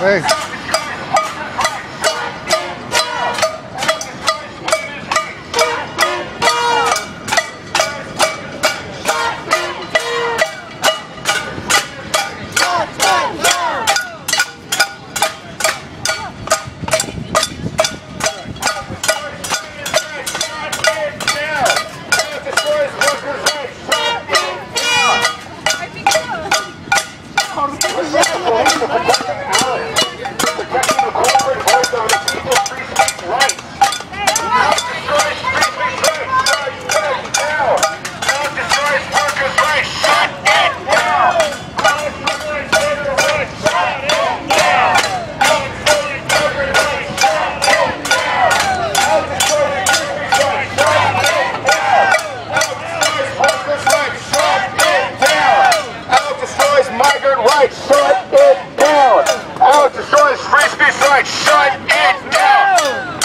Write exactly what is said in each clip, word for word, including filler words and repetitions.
Hey. Shut it down! ALEC destroys free speech rights! Shut it down!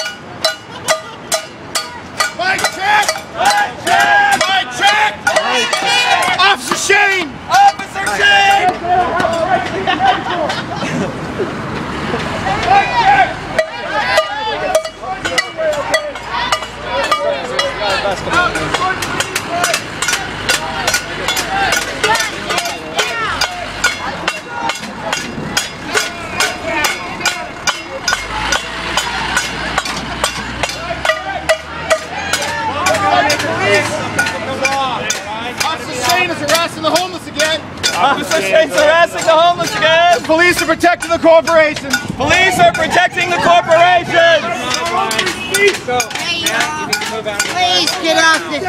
Mic check! Mic check! Mic check! Mic check! Officer Shane! Officer Shane! Mic check! Officer Shane is harassing the homeless again. Officer Shane's harassing the homeless again. Police are protecting the corporations. Police are protecting the corporations. Please get off this.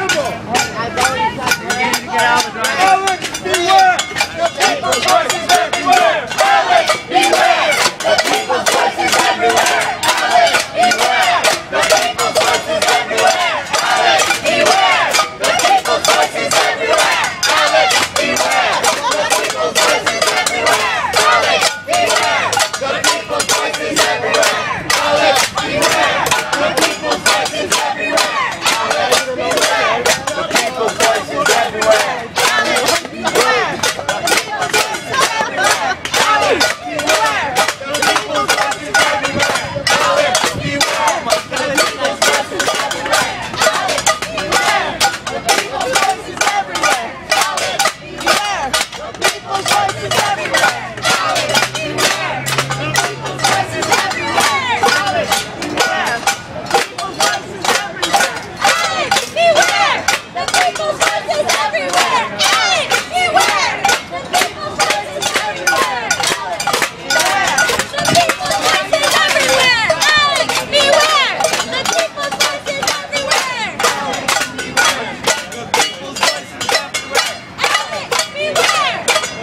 ALEC, beware! The people's voice is everywhere! ALEC, beware! The people's voice is everywhere! ALEC, beware! The people's voice is everywhere! ALEC, beware! The people's voice is everywhere! ALEC, beware! The people's voice is everywhere! ALEC, beware! The people's voice is everywhere! ALEC, beware! The people's voice is everywhere! ALEC, beware! The people's voice is everywhere! ALEC, beware! The people's voice is everywhere! ALEC, beware! The people's voice is everywhere! ALEC, beware! The people's voice is everywhere! ALEC, beware! The people's voice is everywhere! ALEC, beware! The people's voice is everywhere! ALEC, beware! The people's voice is everywhere! ALEC, beware! The people's voice is everywhere! ALEC, beware! The people's voice is everywhere! ALEC, beware! The people's voice is everywhere! ALEC, beware! The people's voice is everywhere! ALEC, beware! The people's voice is everywhere! ALEC, beware! The people's voice is everywhere! ALEC, beware!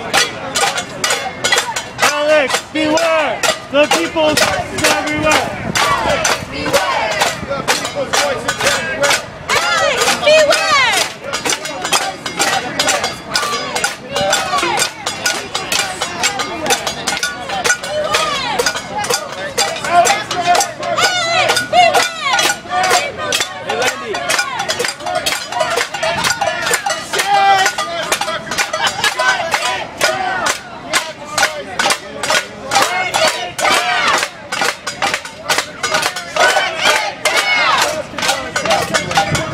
ALEC, beware! The people's voice is everywhere. ALEC, beware! The people's voice is everywhere! ALEC, beware! Shut it down!